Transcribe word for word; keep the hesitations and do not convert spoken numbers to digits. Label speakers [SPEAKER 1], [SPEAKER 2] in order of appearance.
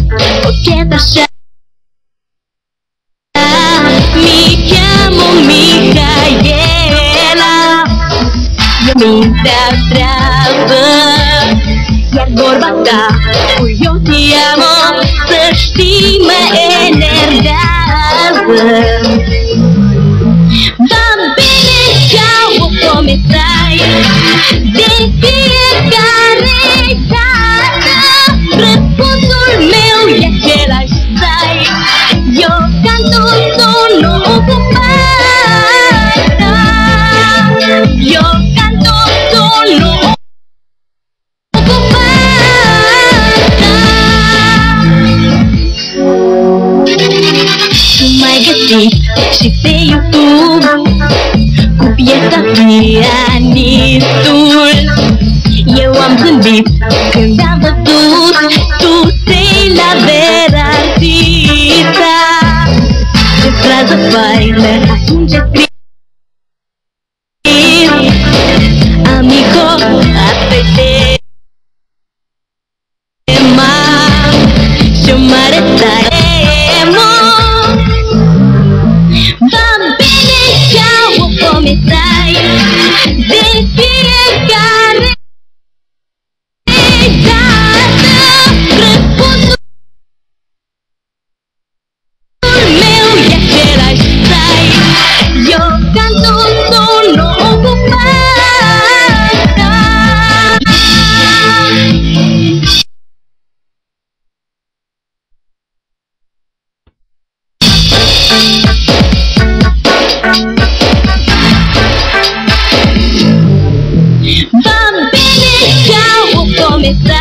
[SPEAKER 1] porque tá chata. Me chiamo Micaela, io mi trava iar vorba ta, eu te amo, să știi mă enervează. Va bine, ciao, come stai? De fiecare dată răspunsul meu e același, stai. Eu canto sono occupata, io canto sono occupata. Tu m-ai găsit și pe YouTube cu piesa Pianistul. Eu am zâmbit când am văzut tu sei la vera artista. Ce frază faină atunci scris, amico, aspetema și o mare staremo. Va bene, ciao, come stai? De fiecare dată răspunsul meu e același, stai. Eu canto sono occupata. Va bene, ciao, come stai?